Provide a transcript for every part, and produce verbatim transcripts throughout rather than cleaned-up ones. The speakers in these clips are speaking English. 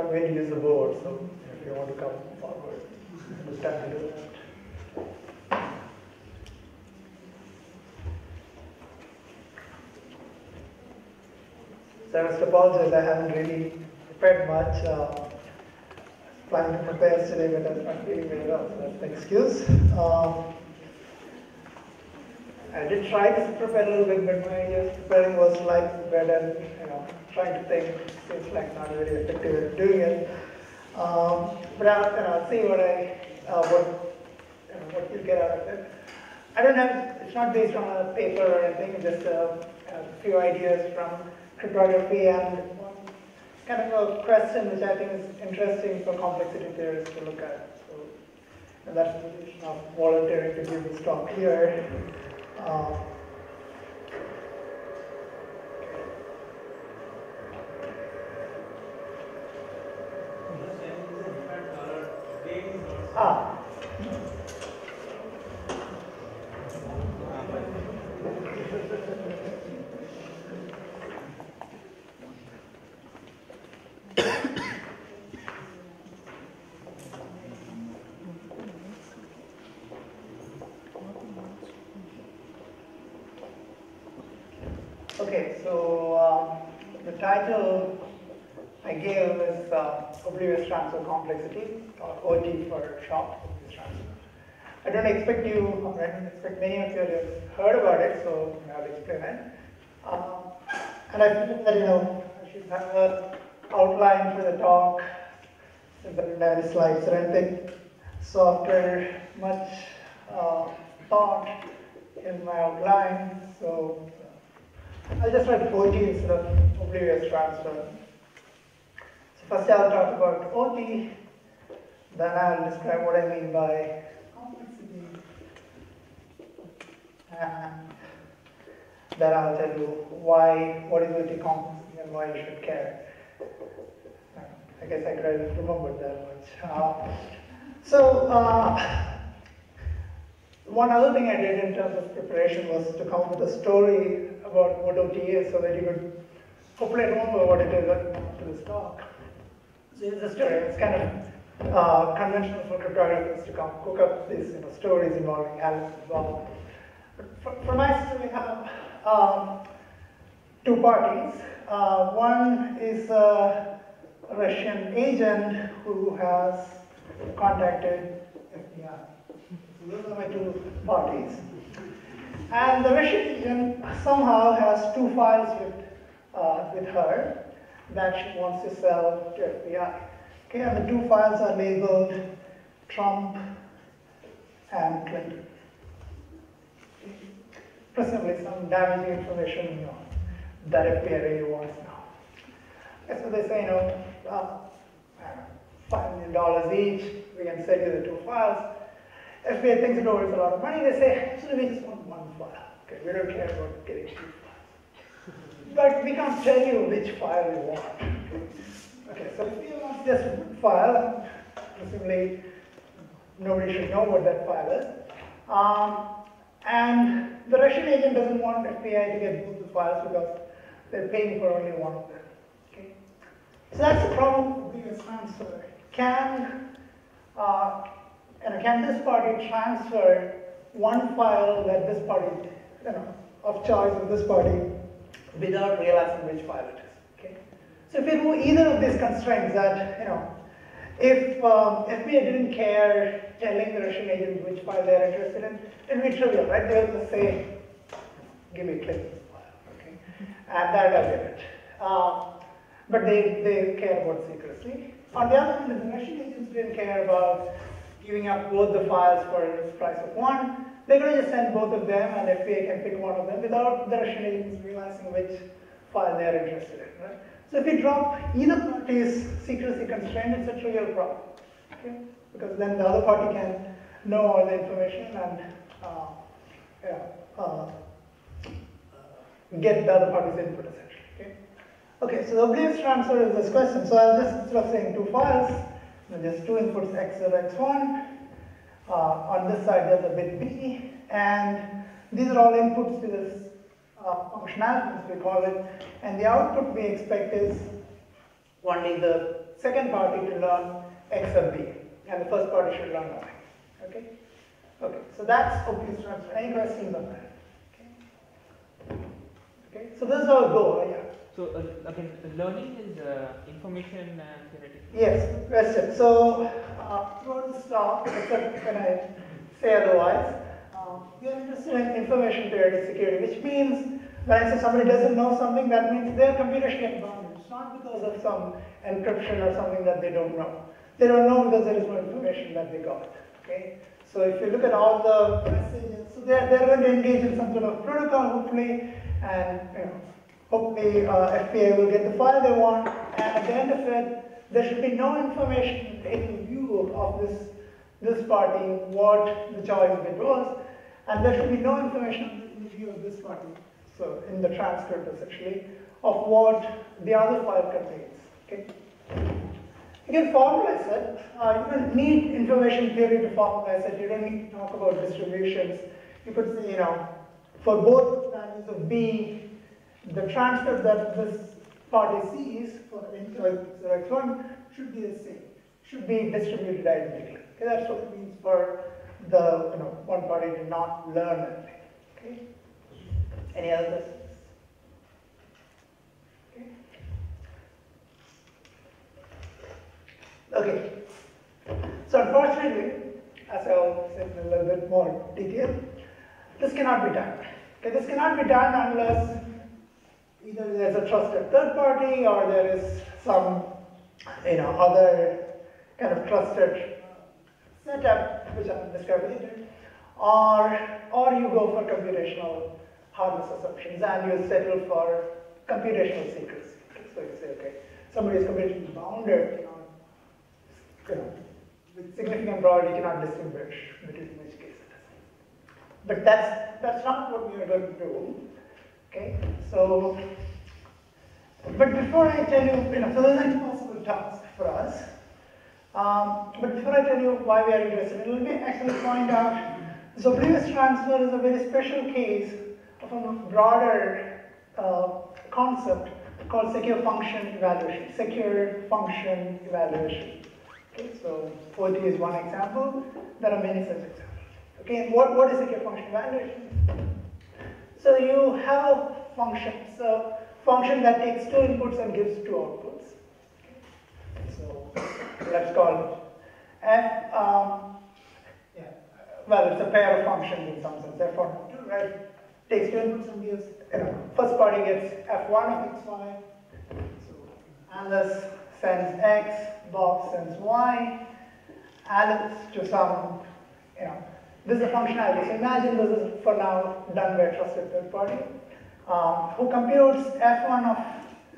I'm going to use the board, so if you want to come forward, it's time to do that. So I must apologize, I haven't really prepared much. Uh, planning to prepare today, but I'm not feeling very well, so that's an excuse. Um, I did try to prepare a little bit, but my idea of preparing was like bread and, you know, trying to think seems like not very effective at doing it. Um, but I'll, you know, see what I, uh, what, you know, what you get out of it. I don't have, it's not based on a paper or anything, just a, a few ideas from cryptography and one kind of a question which I think is interesting for complexity theorists to look at. So, and that's the position of volunteering to give this talk here. Um, ah. Okay, so um, the title I gave is uh, Oblivious Transfer Complexity, or O T for short. Oblivious Transfer. I don't expect you, I don't expect many of you to have heard about it, so I'll explain it. Um, and I feel that, you know, I should have an outline for the talk, since I don't have any slides or anything. So after much uh, thought in my outline, so I'll just write O T instead of Oblivious Transfer. So first I'll talk about O T, then I'll describe what I mean by complexity, and then I'll tell you why, what is O T complexity and why you should care. I guess I couldn't remember that much. Uh, so, uh, one other thing I did in terms of preparation was to come up with a story about what O T is so that you could hopefully remember what it is after this talk. So it's a story. It's kind of uh, conventional for cryptographers to come cook up these you know, stories involving Alice as well. But for, for my story, we have um, two parties. Uh, one is a Russian agent who has contacted F B I. Those are my two parties. And the Russian agent somehow has two files with, uh, with her that she wants to sell to F B I. Okay, and the two files are labeled Trump and Clinton. Presumably some damaging information you know, that F B I really wants now. Okay, so they say, you know, uh, five million dollars each, we can sell you the two files. F B I thinks it over, it's a lot of money. They say, actually, we just want one file. Okay, we don't care about getting two files. But we can't tell you which file we want. Okay, so if you want just one file, presumably nobody should know what that file is. Um, and the Russian agent doesn't want F B I to get both the files because they're paying for only one of them. Okay, so that's the problem with this transfer. Can uh, And can this party transfer one file that this party, you know, of choice of this party without realizing which file it is? Okay. So if we remove either of these constraints, that you know, if um, F B I didn't care telling the Russian agent which file they are interested in, it would be trivial, right? They will just say, "Give me Clinton's file," okay, and that does it. Um, but they they care about secrecy. On the other hand, if the Russian agents didn't care about giving up both the files for the price of one, they're going to just send both of them and F B I can pick one of them without the Russian agents realizing which file they are interested in, right? So if you drop either party's secrecy constraint, it's a trivial problem, okay? Because then the other party can know all the information and uh, yeah, uh, get the other party's input essentially, okay? Okay, so the oblivious transfer is this question. So I'll just, instead of saying two files, there's two inputs, x zero, x one. Uh, on this side, there's a bit b, and these are all inputs to this uh, functionality, as we call it. And the output we expect is only the second party to learn X sub B, and the first party should learn nothing. Okay? Okay, so that's Oblivious transfer. Any questions on that? Okay, okay. So this is our goal. Yeah. So uh, again, learning is uh, information uh, theoretic. Yes, question. So uh, throughout this talk, except when I say otherwise, uh, we are interested in information theoretic security, which means when I say somebody doesn't know something, that means their computation can bounded. It's not because of some encryption or something that they don't know. They don't know because there is no information that they got. Okay. So if you look at all the messages, so they're, they're going to engage in some sort of protocol, hopefully, and you know, hopefully uh, F P A will get the file they want, and at the end of it, there should be no information in view of this, this party what the choice bit was, and there should be no information in the view of this party, so in the transcript essentially, of what the other file contains. Okay? You can formalize it. Uh, you don't need information theory to formalize it. You don't need to talk about distributions. You could say, you know, for both values of B, the transcript that this party sees for n x one should be the same, should be distributed identically. Okay, that's what it means for the you know one party to not learn anything. Okay. Any other questions? Okay. So unfortunately, as I'll say in a little bit more detail, this cannot be done. Okay, this cannot be done unless either there's a trusted third party or there is some, you know, other kind of trusted setup, which I'll describe later, or or you go for computational hardness assumptions and you settle for computational secrecy. Okay, so you say, okay, somebody is computationally bounded. You know, with significant probability, you cannot distinguish between which case it is. But that's that's not what we are going to do. Okay, so but before I tell you, you know, so there's an impossible task for us. Um, but before I tell you why we are interested, let me actually point out this Oblivious transfer is a very special case of a broader uh, concept called secure function evaluation. Secure function evaluation. Okay, so O T is one example. There are many such examples. Okay, and what, what is secure function evaluation? So you have a function, so function that takes two inputs and gives two outputs. Okay. So let's call it f. Um, yeah, well, it's a pair of functions in some sense. F one, F two, right? Takes two inputs and gives. You know, first party gets f one of x, y. So Alice sends x. Bob sends y, Alice to some, you know, this is a functionality. So imagine this is for now done by a trusted third party um, who computes f one of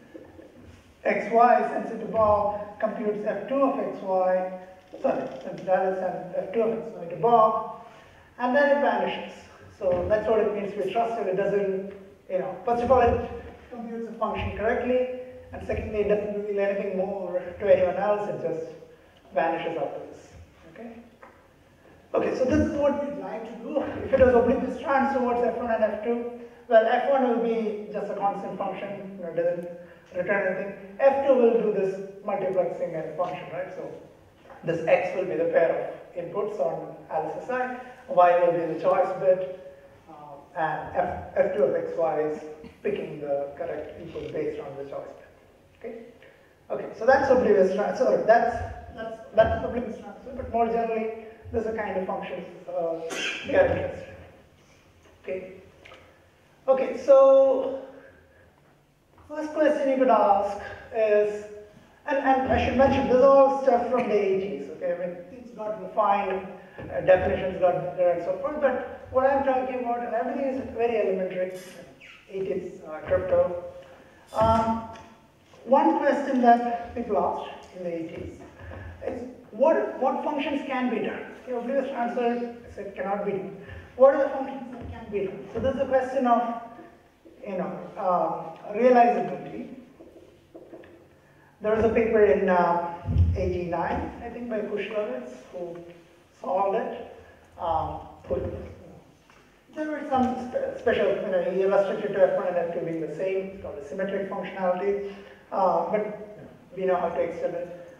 xy, sends it to Bob, computes f two of xy, sorry, sends Alice and f two of xy to Bob, and then it vanishes. So that's what it means to be trusted. It doesn't, you know, first of all, it computes a function correctly. And secondly, it doesn't reveal anything more to anyone else, it just vanishes after this. Okay? Okay, so this is what we'd like to do. If it was Oblivious transfer, what's f one and f two? Well, f one will be just a constant function, you know, it doesn't return anything. f two will do this multiplexing and function, right? So this x will be the pair of inputs on Alice's side, y will be the choice bit, uh, and f, f2 of xy is picking the correct input based on the choice bit. Okay, okay. So that's Oblivious transfer. Sorry, that's that's that's Oblivious transfer. But more generally, there's a kind of functions uh, we are interested in. Okay. Okay. So first question you could ask is, and and I should mention this is all stuff from the eighties. Okay, I mean things got refined, uh, definitions got better, and so forth. But what I'm talking about, and everything is very elementary. eighties uh, crypto. Um, One question that people asked in the eighties is what, what functions can be done? The Oblivious transfer said cannot be done. What are the functions that can be done? So this is a question of, you know, uh, realizability. There was a paper in uh, eighty-nine, I think, by Kushlovitz, who solved it. Um, put, there were some spe special, you know, he illustrated to f one and f two being the same. It's called a symmetric functionality. Uh, but we know how to extend it.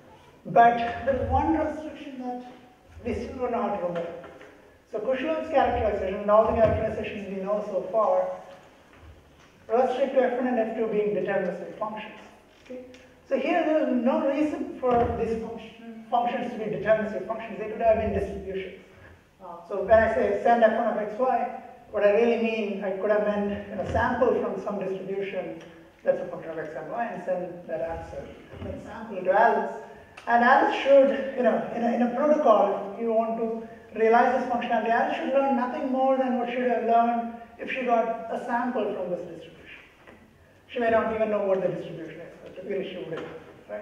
But there is one restriction that we still don't know how to remove. So Cushion's characterization, and all the characterizations we know so far, restrict to F one and F two being deterministic functions. Okay? So here there is no reason for these function, functions to be deterministic functions. They could have been distributions. Uh, so when I say send F one of xy, what I really mean, I could have meant you know, sample from some distribution that's a function of x and y and send that answer, that sample to Alice. And Alice should, you know, in a, in a protocol, if you want to realize this functionality, Alice should learn nothing more than what she would have learned if she got a sample from this distribution. She may not even know what the distribution is, but typically she would have, right?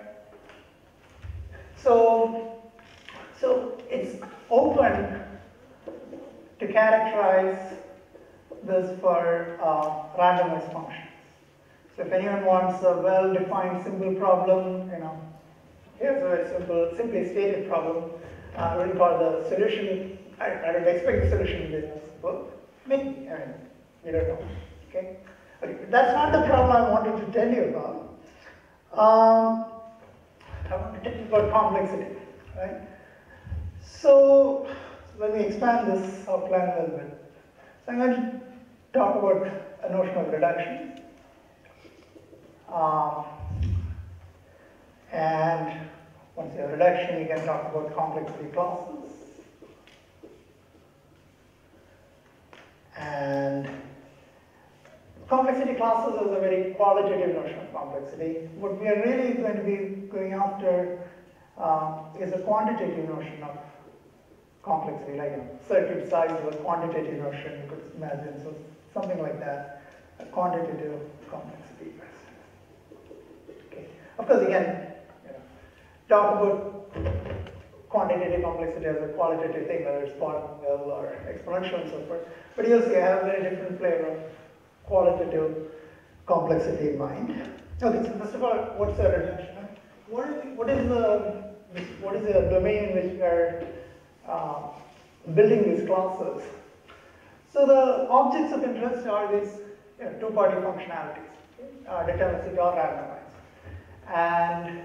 So, so it's open to characterize this for uh, randomized functions. So if anyone wants a well-defined simple problem, you know, here's a very simple, simply stated problem. Uh, I wouldn't call the solution, I, I don't expect the solution to be this simple. Maybe, I mean, we don't know, okay? Okay, but that's not the problem I wanted to tell you about. Um, I want to tell you about complexity, right? So, let me expand this outline a little bit. So I'm going to talk about a notion of reduction. Um, and once you have reduction, you can talk about complexity classes. And complexity classes is a very qualitative notion of complexity. What we are really going to be going after uh, is a quantitative notion of complexity, like a circuit size is a quantitative notion, you could imagine, so something like that, a quantitative complexity. Okay. Of course, you can you know, talk about quantitative complexity as a qualitative thing, whether it's polynomial or exponential and so forth, but you'll see I have a very different flavor of qualitative complexity in mind. Okay, so first of all, what's the reduction? What is, what is the what is the domain in which we are uh, building these classes? So the objects of interest are these you know, two-party functionalities, uh, deterministic or randomized. And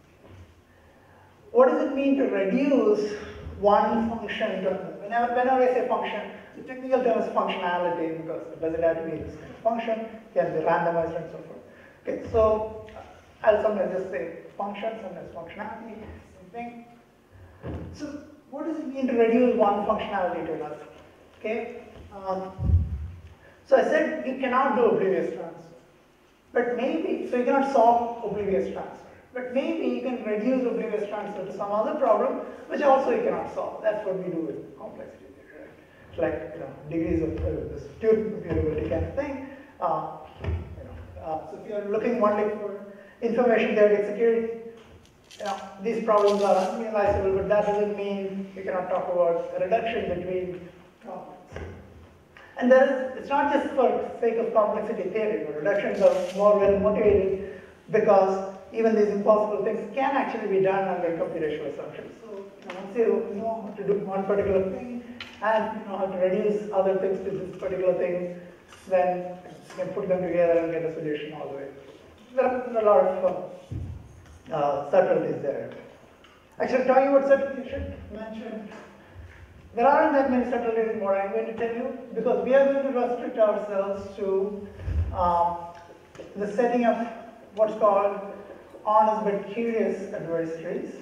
what does it mean to reduce one function to another? Whenever, whenever I say function, the technical term is functionality because it doesn't have to be this kind of function, it can be randomized and so forth. Okay, so I'll sometimes just say function, sometimes functionality, same thing. So what does it mean to reduce one functionality to another? Okay, um, so I said you cannot do oblivious transfer, but maybe, so you cannot solve oblivious transfer. But maybe you can reduce oblivious transfer to some other problem, which also you cannot solve. That's what we do with complexity theory, right? It's like you know degrees of uh, this durability kind of thing. Uh, you know, uh, so if you're looking only for information theoretic security, you know, these problems are unrealizable, but that doesn't mean you cannot talk about a reduction between problems. And there is, it's not just for sake of complexity theory, but reductions are more well motivated because even these impossible things can actually be done under computational assumptions. So you know, once you know how to do one particular thing and you know how to reduce other things to this particular thing, then you can put them together and get a solution all the way. There are a lot of uh, uh, subtleties there. Actually, talking about subtleties, I should mention there aren't that many subtleties in what I'm going to tell you because we are going to restrict ourselves to um, the setting of what's called honest but curious adversaries,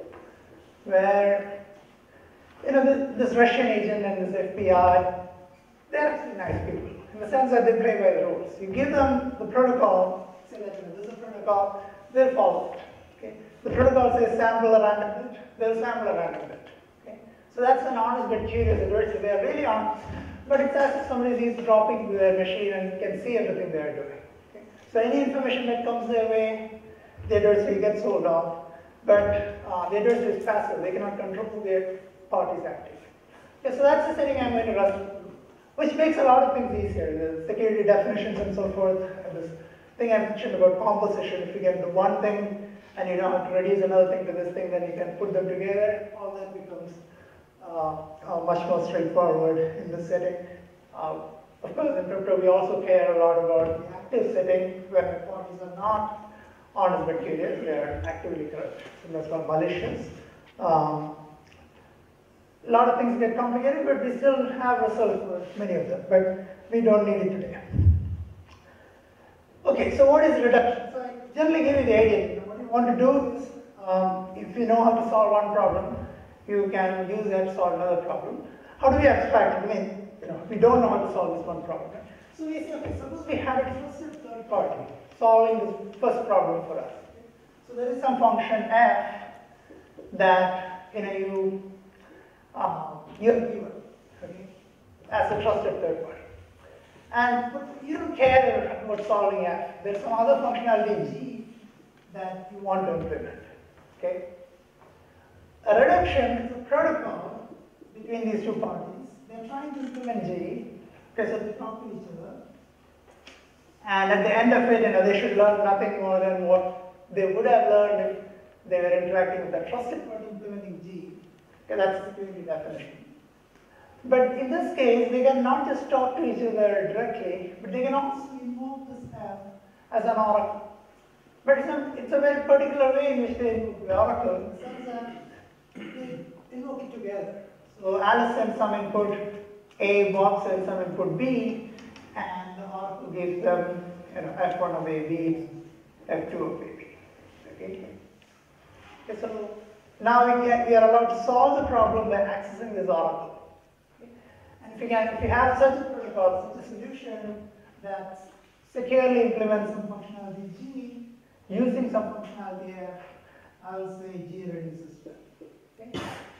where you know this, this Russian agent and this F B I, they're actually nice people in the sense that they play by the rules. You give them the protocol, say that you know, this is a protocol, they'll follow it. Okay? The protocol says sample a random bit, they'll sample a random bit. Okay? So that's an honest but curious adversary. They are really honest, but it's as if somebody is eavesdropping their machine and can see everything they are doing. Okay? So any information that comes their way, the adversary gets sold off, but uh, the adversary is passive. They cannot control their parties active. Okay, so that's the setting I'm going to run, which makes a lot of things easier. The security definitions and so forth. And this thing I mentioned about composition. If you can do one thing and you know how to reduce another thing to this thing, then you can put them together. All that becomes uh, uh, much more straightforward in this setting. Uh, of course, in crypto, we also care a lot about the active setting where the parties are not honest but curious, they are actively corrupt. So that's called malicious. Um, a lot of things get complicated, but we still have results for many of them, but we don't need it today. Okay, so what is reduction? So I generally give you the idea. You know, what you want to do is, um, if you know how to solve one problem, you can use that to solve another problem. How do we abstract? I mean, you know, we don't know how to solve this one problem. Right? So we say, okay, suppose we have a trusted third party solving this first problem for us. Okay? So there is some function f that you know you um, you have given, okay, as a trusted third party. And you don't care about solving f. There's some other functionality g that you want to implement. Okay? A reduction is a protocol between these two parties. They're trying to implement g, okay, so they talk to each other. And at the end of it, you know, they should learn nothing more than what they would have learned if they were interacting with a trusted party implementing g. Okay, that's the security definition. But in this case, they can not just talk to each other directly, but they can also invoke this f as an oracle. But it's a, it's a very particular way in which they invoke the oracle, in the sense that they invoke it together. So Alice sends some input A, Bob sends some input B, and the oracle gives them, you know, f one of A B, f two of A B. Okay? Okay, so now we, can, we are allowed to solve the problem by accessing this oracle. If you, can, if you have such a protocol, such a solution that securely implements some functionality G, using some functionality F, I will say G reduces them. Okay?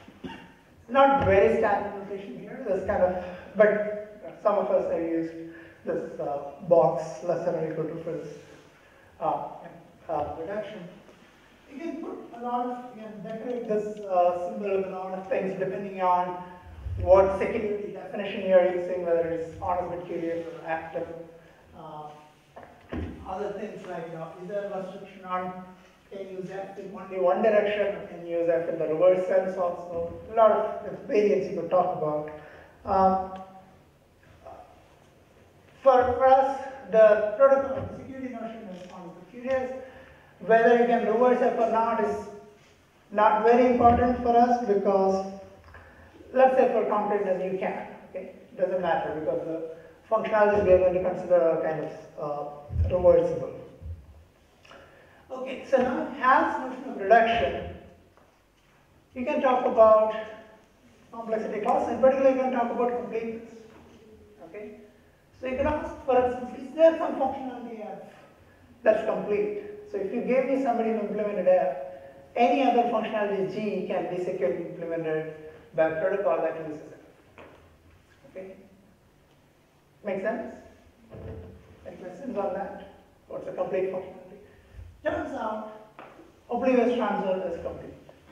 Not very standard notation here, this kind of, but some of us have used this uh, box less than or equal to for this uh, uh, reduction. You can put a lot of, you can decorate this uh, symbol with a lot of things depending on what security definition you are using, whether it's honest but curious or active. Uh, other things like, uh, is there a restriction on can you use F in only one direction, or can you use F in the reverse sense also? A lot of variants you could talk about. Um, for, for us, the protocol, the security notion is honest but curious. Whether you can reverse F or not is not very important for us because let's say for concreteness you can, okay? It doesn't matter because the functionalities we are going to consider are kind of uh, reversible. Okay, so now we have notion of reduction. You can talk about complexity class, and particularly you can talk about completeness. Okay? So you can ask, for instance, is there some functionality F that's complete? So if you gave me somebody who implemented F, any other functionality G can be securely implemented by a protocol that uses it. Okay? Make sense? Any questions on that? What's a complete functionality? Turns out, Oblivious transfer is complete.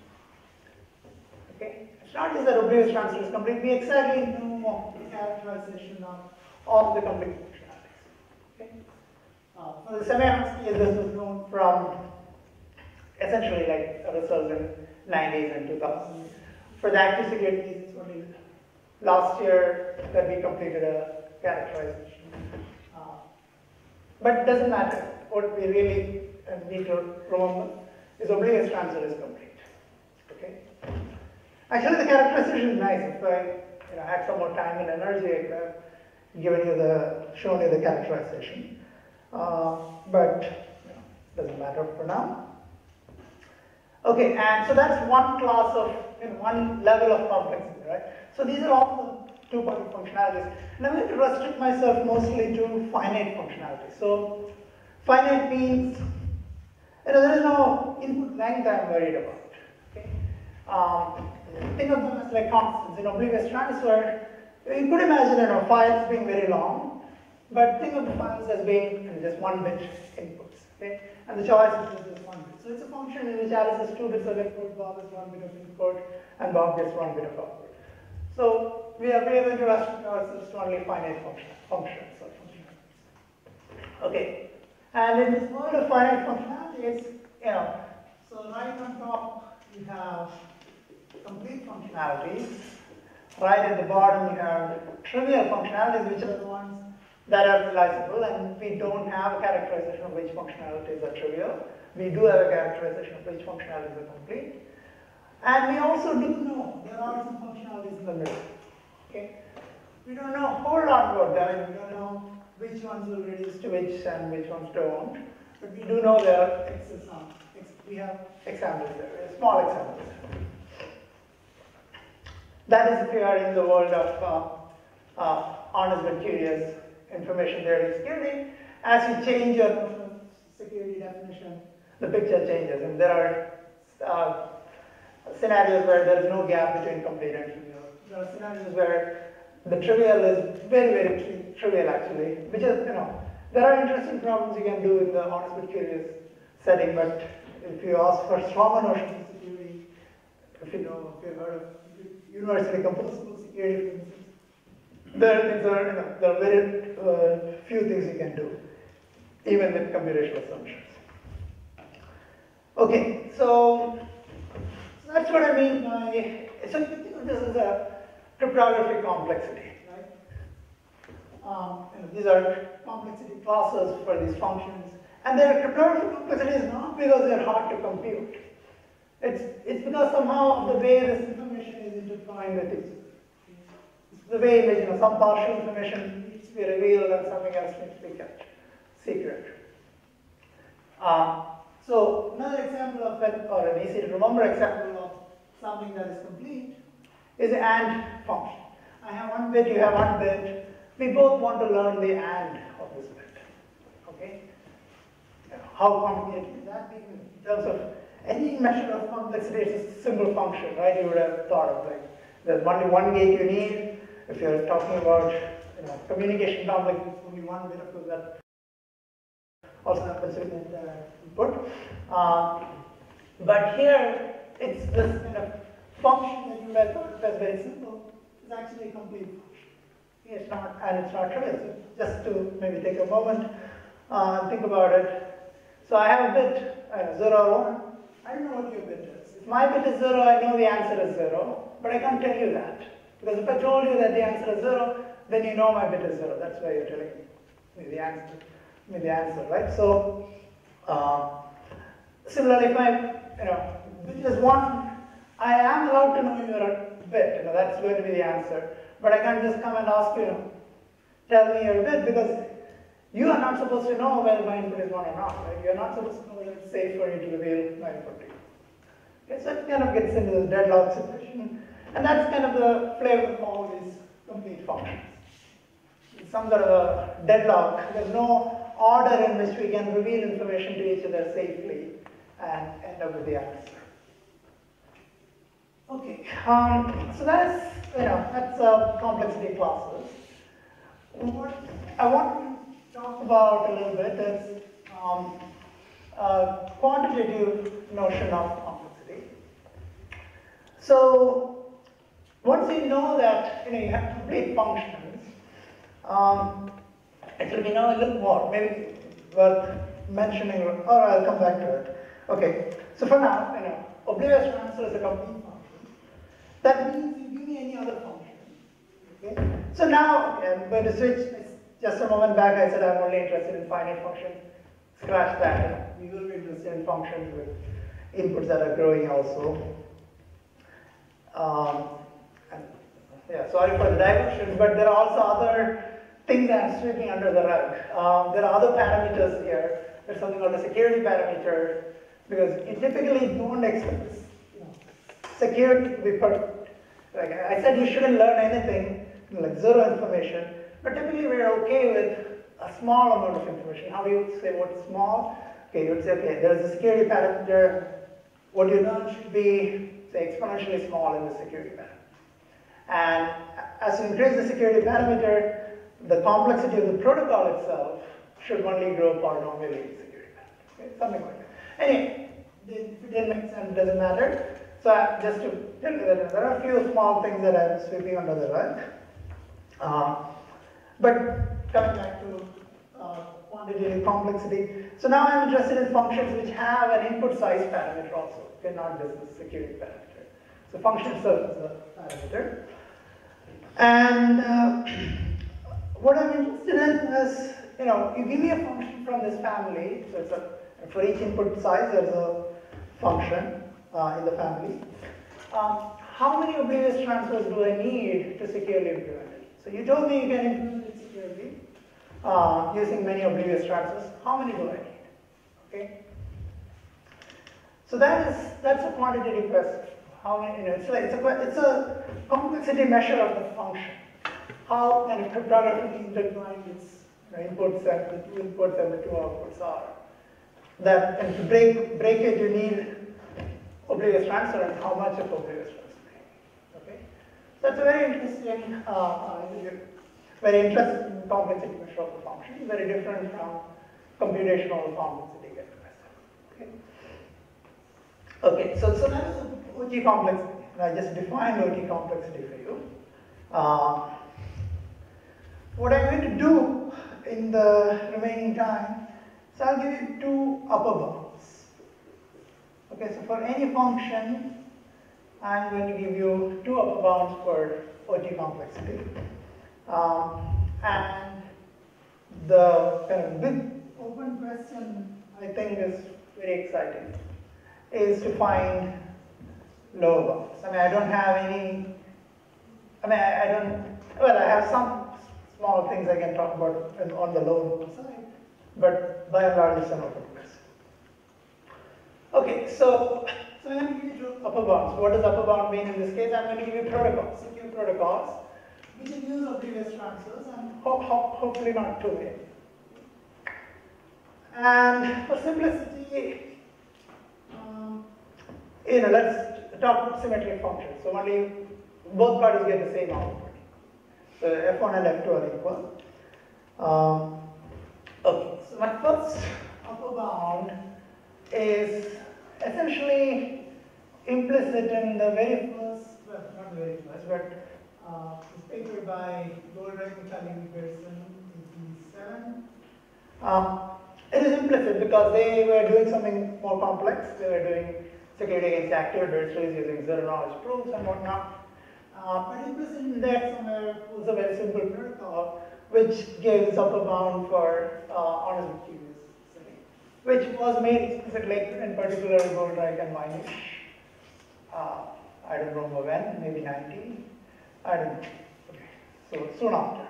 Okay? It's not just that Oblivious transfer is complete, we exactly know the characterization of all the complete functionalities. Okay? Uh, for the semi-honest case, this was known from essentially like a result in nineties and two thousand. For the active security case, it's only last year that we completed a characterization. Uh, but it doesn't matter. What we really need to remember is Oblivious transfer is complete. Okay? Actually, the characterization is nice. If I you know, had some more time and energy, I could have given you the, shown you the characterization. Uh, but you know, doesn't matter for now. Okay, and so that's one class of, you know, one level of complexity, right? So these are all the two-party functionalities. And I'm going to restrict myself mostly to finite functionality. So finite means, you know, there is no input length I'm worried about. Okay? Um, think of them as like constants. In Oblivious transfer, you could imagine, you know, files being very long, but think of the files as being you know, just one bit inputs. Okay? And the choice is just one bit. So it's a function in which Alice has two bits of input, Bob has one bit of input, and Bob gets one bit of output. So we are, we are going to restrict ourselves to only finite function, functions or functionalities. Okay. And in this world of finite functionalities, you know, so right on top you have complete functionalities. Right at the bottom you have trivial functionalities, which are the ones that are realizable, and we don't have a characterization of which functionalities are trivial. we do have a characterization of which functionalities are complete. And we also do know there are some functionalities in the middle. Okay? We don't know a whole lot about that. We don't know which ones will reduce to which and which ones don't. But we do know there are X's on. We have examples there, small examples. That is if you are in the world of uh, uh, honest but curious information theory security. As you change your security definition, the picture changes. And there are uh, scenarios where there is no gap between complete and trivial. There are scenarios where the trivial is very, very tri trivial actually, which is, you know, there are interesting problems you can do in the honest but curious setting, but if you ask for stronger notions of security, if you know, if you've heard of universally composable security, for instance, there are things are, you know, there are very uh, few things you can do, even with computational assumptions. Okay, so, so that's what I mean by, so you can think of this as a cryptographic complexity, right? Um, you know, these are complexity classes for these functions. And their cryptographic complexity is not because they're hard to compute. It's, it's because somehow of the way this information is intertwined with each other. It's the way, you know, some partial information needs to be revealed and something else needs to be kept secret. Uh, so another example of it, or an easy to remember example of something that is complete, is the AND function. I have one bit, you have one bit. We both want to learn the AND of this bit. Okay? How complicated is that? In terms of any measure of complexity, it's a simple function, right? You would have thought of like there's only one gate you need. If you're talking about, you know, communication complexity, it's only one bit of that also happens with uh, input. Uh, but here, it's this kind of function that you would have thought was very simple. It's actually a complete function. It's not, and it's not trivial. So just to maybe take a moment, uh, think about it. So I have a bit, uh, zero or one. I don't know what your bit is. If my bit is zero, I know the answer is zero, but I can't tell you that. Because if I told you that the answer is zero, then you know my bit is zero. That's why you're telling me the answer, me the answer, right? So, uh, similarly, if my, you know, bit is one, I am allowed to know your bit. You know, that's going to be the answer. But I can't just come and ask you, tell me your bit, because you are not supposed to know whether my input is one or not, right? You're not supposed to know whether it's safe for you to reveal my input to you. Okay, so it kind of gets into this deadlock situation. And that's kind of the flavor of all these complete functions. It's some sort of a deadlock. There's no order in which we can reveal information to each other safely and end up with the answer. Okay, um, so that's, you know, that's uh, complexity classes. What I want to talk about a little bit is um, a quantitative notion of complexity. So once you know that, you know, you have complete functions, um, it will be now a little more, maybe worth mentioning, or I'll come back to it. Okay, so for now, you know, Oblivious transfer is a complete function. That means you give me any other function. Okay? So now, okay, I'm going to switch. Just a moment back, I said I'm only interested in finite functions. Scratch that. We will be interested in functions with inputs that are growing also. Um, and, yeah, sorry for the diversions, but there are also other things that I'm sweeping under the rug. Um, there are other parameters here. There's something called a security parameter, because you typically don't expect you know, security to be perfect. Like I said, you shouldn't learn anything, like zero information, but typically we're okay with a small amount of information. How do you say what's small? Okay, you would say, okay, there's a security parameter. What you learn should be, say, exponentially small in the security parameter. And as you increase the security parameter, the complexity of the protocol itself should only grow polynomially in the security parameter. Okay? Something like that. Anyway, if it didn't make sense, it doesn't matter. So just to tell you that there are a few small things that I'm sweeping under the rug. Uh, but coming back to uh, quantitative complexity. So now I'm interested in functions which have an input size parameter also, okay, not just the security parameter. So function itself is a parameter. And uh, what I'm interested in is, you know, you give me a function from this family, so it's a, For each input size, there's a function uh, in the family. Um, how many oblivious transfers do I need to securely implement it? So you told me you can implement it securely uh, using many oblivious transfers. How many do I need? Okay. So that is that's a quantitative question. How many? You know, it's like it's a it's a complexity measure of the function. How kind of cryptographically intertwined its you know, inputs and the two inputs and the two outputs are. That and to break break it, you need oblivious transfer and how much of oblivious transfer. Okay, so that's a very interesting, uh, uh, very interesting complexity measure of the function. Very different from computational complexity get okay. Okay, so so that is O T complexity. I just defined O T complexity for you. Uh, what I'm going to do in the remaining time, so I'll give you two upper bounds. Okay, so for any function, I'm going to give you two upper bounds for O T complexity. Um, and the kind of big open question I think is very exciting is to find lower bounds. I mean, I don't have any, I mean, I, I don't, well, I have some small things I can talk about on the lower bound side, but by and large, it's an open question. Okay, so, so I'm going to give you two upper bounds. What does upper bound mean in this case? I'm going to give you protocols, secure protocols. We can use oblivious transfers and ho ho hopefully not too many. And for simplicity, um, you know, let's talk about symmetric functions. So only both parties get the same output. So F one and F two are equal. Um, okay, so my first upper bound is essentially implicit in the very first, well, not the very first, but uh, this paper by Goldreich, Michalin, Pearson, eighty-seven. Um, it is implicit because they were doing something more complex. They were doing security against active adversaries using zero knowledge proofs and whatnot. Uh, but implicit in that somewhere was a very simple protocol which gave this upper bound for uh, honest mischievous setting, which was made explicitly in particular Goldreich and Weinisch. Uh, I don't remember when, maybe nineteen. I don't know. Okay, so soon after.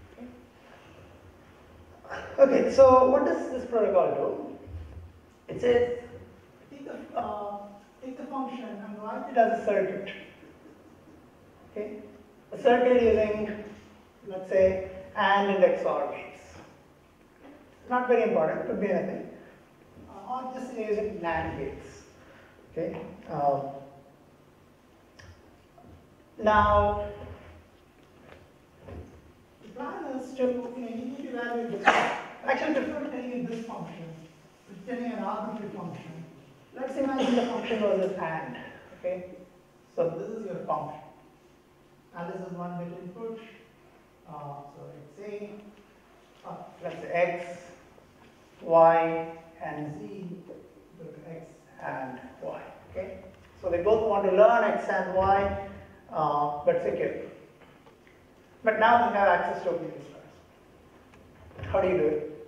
Okay, okay, so what does this protocol do? It says take the, uh, take the function and write it as a circuit. Okay, a circuit using, let's say, AND and X O R gates. Not very important, could be anything. Uh, or just using NAND gates. Okay. Um, now, the plan is to, you know, you need to evaluate this. Actually, before telling you this function, telling you an arbitrary function, let's imagine the function was as AND. Okay. So this is your function. And this is one bit input. Uh, so let's say, uh, let's say x, y, and z equal to x and y. Okay. So they both want to learn x and y, uh, but securely. But now they have access to oblivious transfer. How do you do it?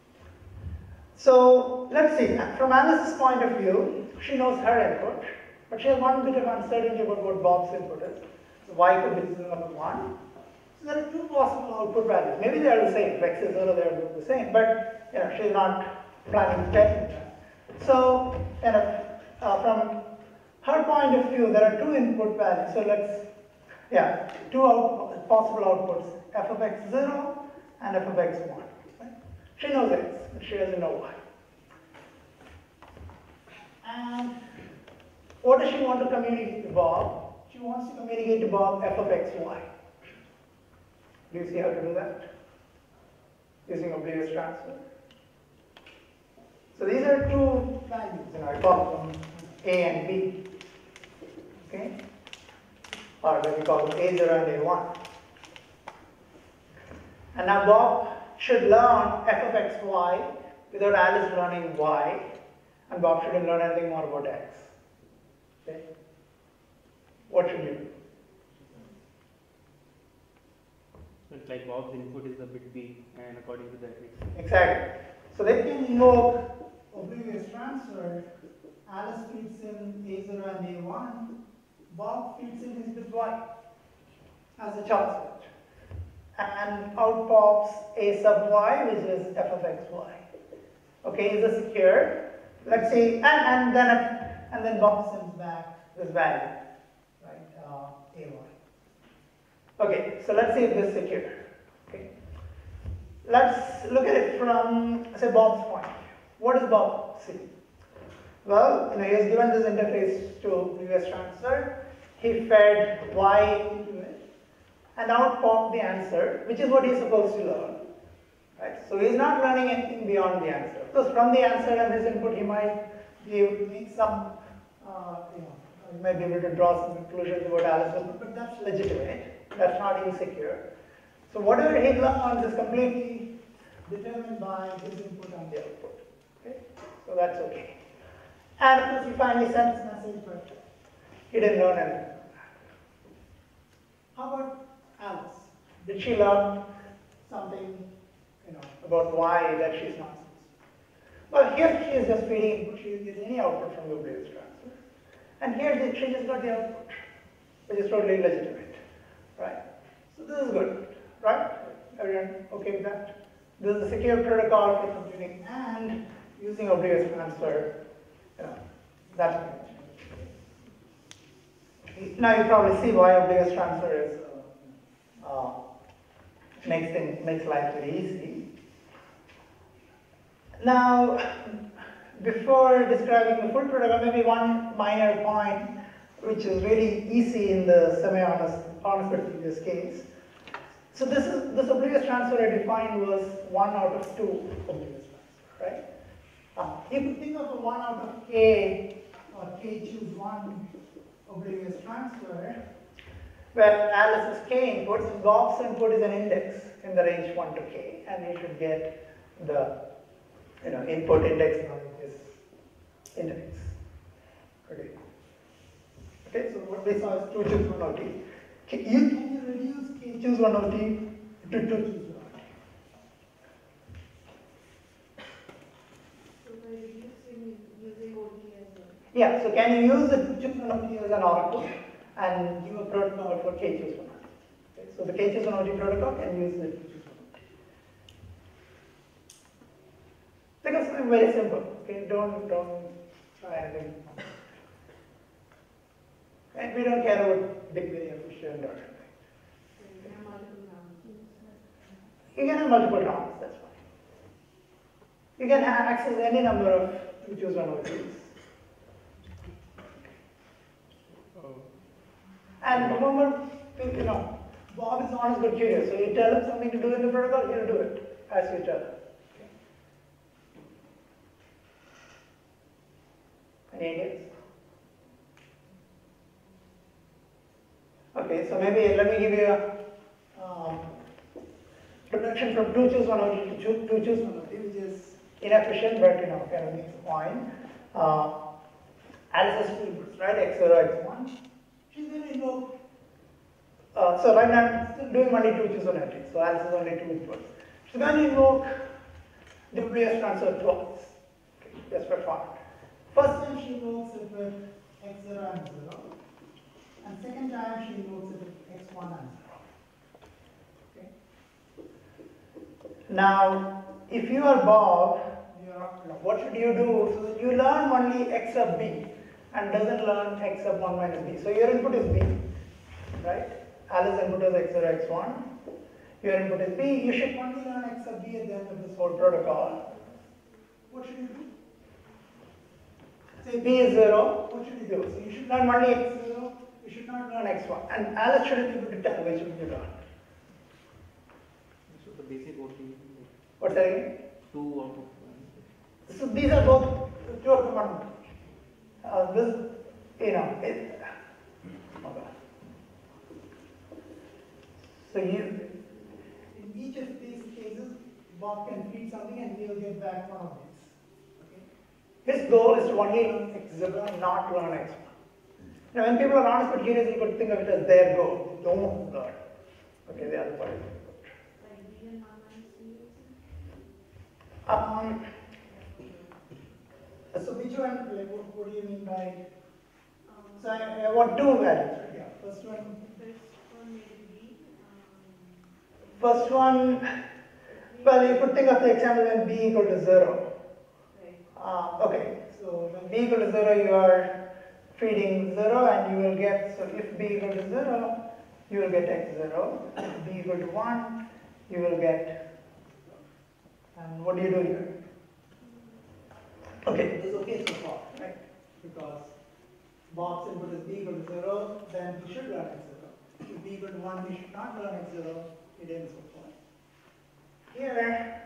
So let's see. From Alice's point of view, she knows her input, but she has one bit of uncertainty about what Bob's input is. So y could be zero or one. So there are two possible output values. Maybe they are the same. If x is zero, they are the same. But you know, she's not planning to test that. So kind of uh, from her point of view, there are two input values. So let's, yeah, two out, possible outputs: f of x zero and f of x one. Right? She knows x, but she doesn't know y. And what does she want to communicate to Bob? She wants to communicate to Bob f of x y. Do you see how to do that? Using oblivious transfer. So these are two values, you know, I call them A and B. Okay? Or what we call them A zero and A one. And now Bob should learn f of x y without Alice learning y, and Bob shouldn't learn anything more about x. Okay? What should you do? It's like Bob's input is the bit B, and according to that, it's Exactly. So they can invoke Oblivious transfer, Alice feeds in A zero and A one, Bob feeds in his bit Y as a child switch. And out pops A sub Y, which is f of x y. Okay, is this secure? Let's see, and, and then and then Bob sends back this value, right? Uh, A Y. Okay, so let's see if this is secure. Okay, let's look at it from say Bob's point. What does Bob see? Well, you know, he has given this interface to Oblivious transfer. He fed Y into it, and out popped the answer, which is what he's supposed to learn. Right? So he's not learning anything beyond the answer. Because from the answer and his input, he might be able to make some, uh, you know, he might be able to draw some conclusions about Alice, but that's legitimate. That's not insecure. So whatever he learns is completely determined by his input and the output. Okay? So that's okay. And of course, he finally sends a message, but he didn't learn anything. How about Alice? Did she learn something, you know, about why that she's nonsense? Well, here she is just feeding input. She didn't get any output from the Oblivious transfer. And here she just got the output, which is totally legitimate, right? So this is good, right? Everyone okay with that? This is a secure protocol for computing and using Oblivious transfer. You know, that's good. Now you probably see why Oblivious transfer is uh, uh, makes things makes life very easy. Now, before describing the full protocol, maybe one minor point, which is really easy in the semi-honest honest but previous case. So this is this Oblivious transfer I defined was one out of two Oblivious transfer, right? Uh, you can think of a one out of k or k choose one Oblivious transfer, where Alice is k inputs and Bob's input is an index in the range one to k, and you should get the you know input index of this index. Okay. Okay. So what we saw is two choose one O T. Can you, can you reduce k choose one O T to two choose one O T? So by reducing using O T as well. Yeah. So can you use the choose one O T as an output and give a protocol for k choose one O T? Okay. So the k choose one O T protocol can use the two choose one O T. Because it's very simple. Okay. Don't don't try anything. And we don't care about big, very efficient or anything. You can have multiple rounds, that's fine. You can have access any number of two choose one O Ts. Oh. And remember, you know, Bob is honest but curious. So you tell him something to do in the protocol, he'll do it as you tell him. Okay. Any ideas? Okay, so maybe let me give you a um, reduction from two choose one O T to two, two choose one O T, which is inefficient, but you know, kind of makes a point. Uh, Alice has two inputs, right? X zero, X one. She's going to invoke. Uh, so right now I'm still doing only two choose one O T. So Alice has only two inputs. She's going to invoke the Oblivious transfer twice. Okay, just for fun. First time she invokes it with X zero and zero. And second time she invokes it with X one and zero. Okay. Now, if you are Bob, you are, what should you do? So that you learn only X sub B and doesn't learn X sub one minus B. So your input is B, right? Alice's input is X zero, X one. Your input is B. You should only learn X sub B at the end of this whole protocol. What should you do? Say B is zero. What should you do? So you should learn only X zero. You should not learn X one. And Alice shouldn't be able to tell which one you learn. So the basic O T. What's that again? Two out of one. So these are both two out of one. Uh, this, you know, it, okay. So you, in each of these cases, Bob can feed something and he'll get back one of these. Okay? His goal is to only learn X zero and not learn X one. Now, when people are honest but curious, you could think of it as their goal. They don't want to learn. Okay, the other part is um, what do you mean by? Um, So I, I want two values. Right? Yeah. First one. First one may be, um, First one. Well, you could think of the example when b equal to zero. right. Uh, okay. So when b equal to zero, you are feeding zero, and you will get. So if b equal to zero, you will get x zero. If b equal to one, you will get. And what do you do here? Okay, this is okay so far, right? Because Bob's input is b equal to zero, then we should learn x zero. If b equal to one, we should not learn x zero. It ends with one. Here,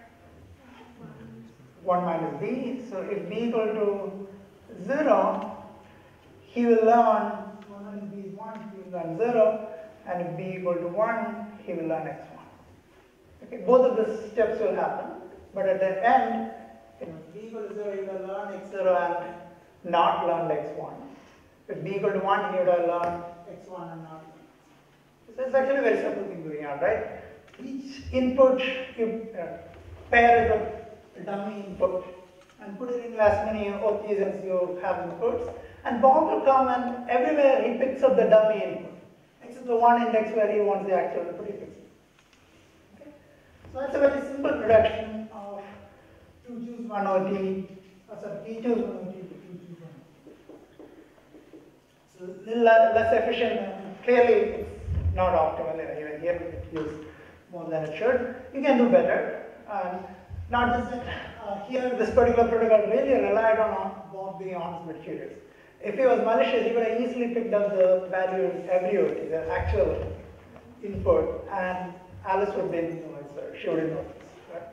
one minus b. So if b equal to zero, he will learn one minus b is one. He will learn zero, and if b equal to one, he will learn x one. Okay, both of these steps will happen. But at the end, if b equal to zero, you will learn x zero and not learn x one. If b equal to one, you will learn x one and not learn. So it's actually a very simple thing going on, right? Each input, you uh, pair it with a dummy input and put it in as many O Ts as you have inputs. And Bob will come and everywhere he picks up the dummy input, except the one index where he wants the actual input, he picks it. Okay? So that's a very simple reduction of two choose one O T, uh, sorry, p choose one O T to two choose one O T. So a little less efficient, and clearly it's not optimal. Even here it used more than it should. You can do better. And not just that, uh, here this particular protocol really relied on Bob being honest but curious. If he was malicious, he could have easily picked up the value in every O T, the actual input, and Alice would be no answer. She wouldn't know this. Right?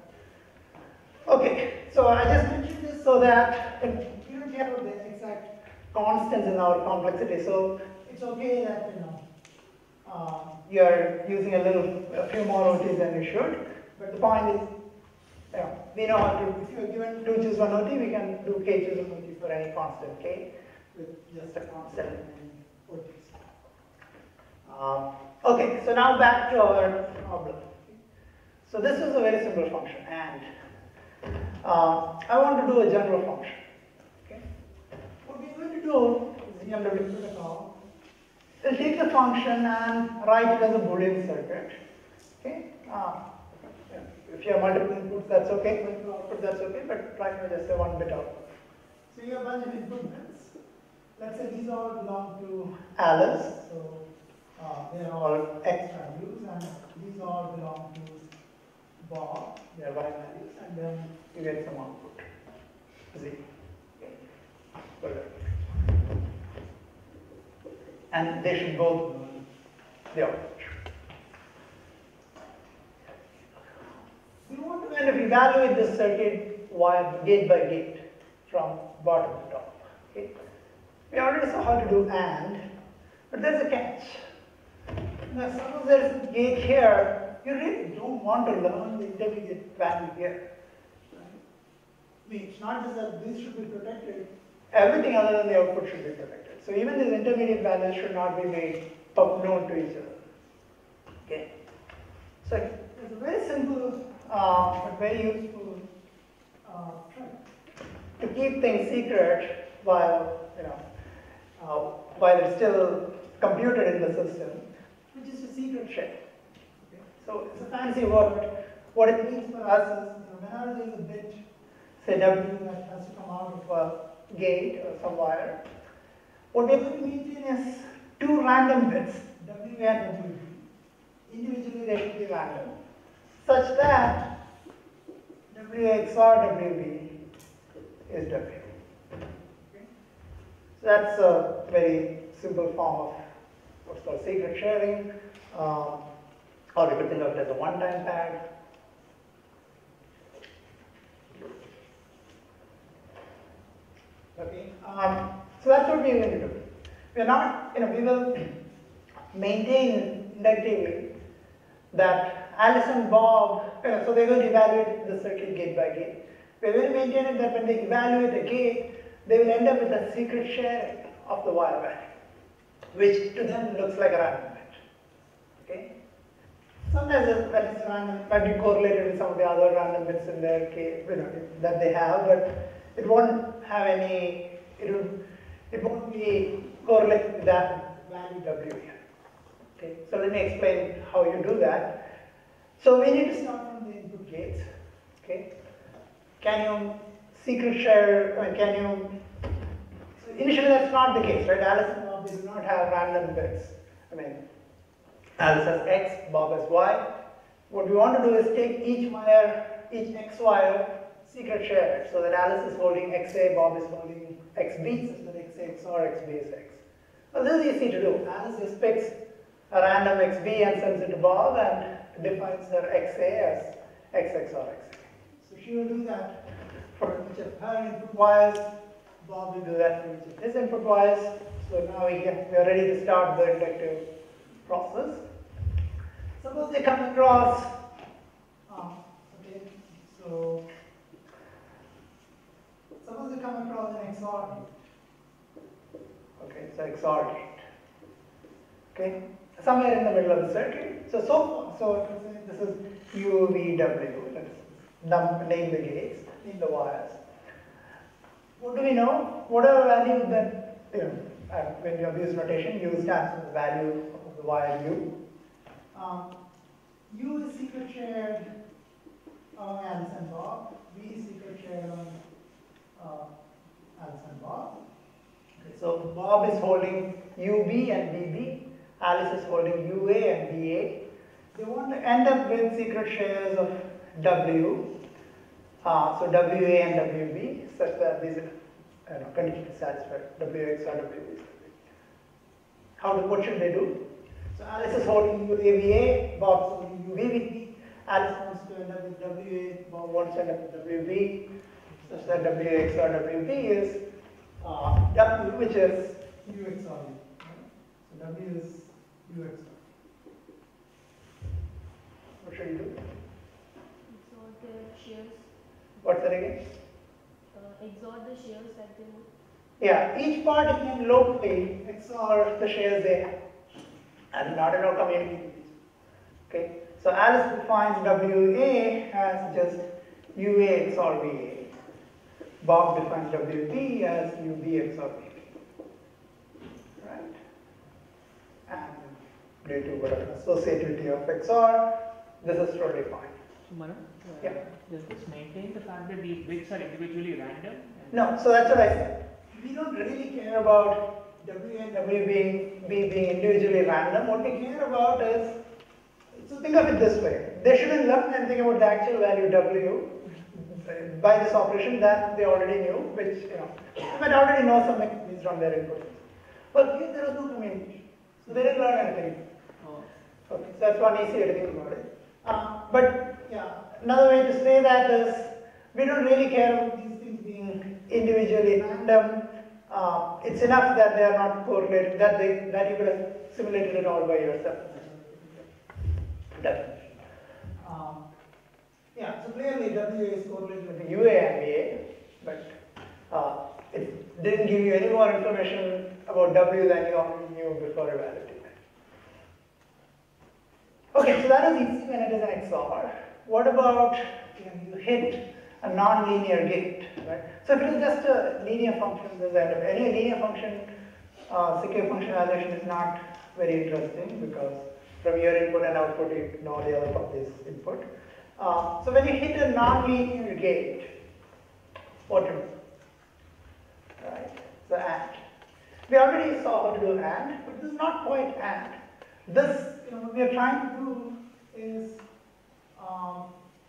Okay, so I just mentioned this so that we don't care about the exact constants in our complexity. So it's okay that you know uh, you are using a little, a few more O Ts than you should. But the point is, you know, we know how to. If you are given two choose one O T, we can do k choose one O T for any constant k with just a constant in O Ts. Uh, okay, so now back to our problem. So this is a very simple function, and uh, I want to do a general function. Okay, what we're going to do is E M W protocol. We'll take the function and write it as a Boolean circuit. Okay, uh, yeah. If you have multiple inputs, that's okay. Multiple outputs, that's okay. But right now, just say one bit output. So you have a bunch of input bits. Let's say these all belong to Alice. So uh, they are all x values, and these all belong to Bob. They are y values, and then you get some output z. Okay. Whatever. And they should both learn the output. We want to kind of evaluate this circuit wire gate by gate from bottom to top. Okay? We already saw how to do AND, but there's a catch. Now, suppose there's a gate here, you really don't want to learn the intermediate value here. Right? I mean, it's not just that this should be protected, everything other than the output should be protected. So even these intermediate values should not be made known to each other. Okay. So it's a very simple uh, but very useful uh, trick to keep things secret while you know uh, while it's still computed in the system, which is a secret shell. Okay. So it's a fancy word. What it means for us is you know, whenever there is a bit, say W, that has to come out of a gate or some wire. What we're going to maintain is two random bits, W A and W B. Individually they should be random, such that W A X O R W B is W. Okay? So that's a very simple form of what's called secret sharing, um, or you could think of it as a one-time pad. Okay. Um, So that's what we're going to do. We're not, you know, we will maintain inductively that Alice and Bob, you know, so they're going to evaluate the circuit gate by gate. We're going to maintain it that when they evaluate a gate, they will end up with a secret sharing of the wire value, which to them looks like a random bit. Okay? Sometimes that is random, might be correlated with some of the other random bits in their case, you know, that they have, but it won't have any it would, it won't be correlated with that value W here. Okay, so let me explain how you do that. So we need to start from the input gates. Okay, can you secret share? I mean, can you? So initially, that's not the case, right? Alice and Bob, they do not have random bits. I mean, Alice has X, Bob has Y. What we want to do is take each wire, each X wire, secret share it, so that Alice is holding X A, Bob is holding X B, so that X A X O R X B is X. Well, this is easy to do. Alice just picks a random X B and sends it to Bob and defines her X A as X X O R X A. So she will do that for each of her input wires. Bob will do that for each of his input wires. So now we, get, we are ready to start the inductive process. Suppose they come across, um, okay, so suppose they come across an X O R gate. Okay, so X O R gate. Okay, somewhere in the middle of the circuit. So, so, so this is U V W. Let's name the gates, name the wires. What do we know? Whatever value that, you know, uh, when you use notation, U stands for the value of the wire U. Um, U is secret shared among Alice and Bob. V is secret shared among uh, Alice and Bob. Okay, so Bob is holding U B and V B. Alice is holding U A and V A. They want to end up with secret shares of W. Uh, so W A and W B, such that these are you know, continue to satisfy W X or W B. How do, what should they do? So Alice is holding U A V A, Bob's holding U V V B. Alice wants to end up with W A, Bob wants to end up with W B, such that W X or W B is uh, W, which is U X or V. Right? So W is U X or V. What should you do? Exhaust the shares. What's that again? Uh, exhaust the shares that they would. Yeah, each part can locally X O R the shares they have. And not in our community. Okay, so Alice defines W A as just U A X O R V A. Bob defines W B as U B X O R V B. Right? And due to whatever associativity of X O R, this is totally fine. So, Manoj, uh, yeah. does this maintain the fact that these bits are individually random? No, so that's what I said. We don't really care about W and W being, B being individually random. What we care about is, so think of it this way. They shouldn't learn anything about the actual value W by this operation that they already knew, which, you know, they might already know something based on their input. But here there was no communication. So they didn't learn anything. Oh. Okay, so that's one easy way to think about it. Uh, but, yeah, another way to say that is, we don't really care about these things being individually random. Uh, it's enough that they are not correlated, that they that you could have simulated it all by yourself. Um, yeah, so clearly W A is correlated with the U A and V A, but uh, it didn't give you any more information about W than you already knew before evaluating it. Okay, so that is easy when it is an X O R. What about when you hit a non-linear gate, right? So if it is just a linear function, there's any linear function, uh, secure functionalization is not very interesting because from your input and output you know the other part is input. Uh, so when you hit a non-linear gate, what do you do? Right? So AND. We already saw how to do AND, but this is not quite AND. This, you know, what we are trying to do is um,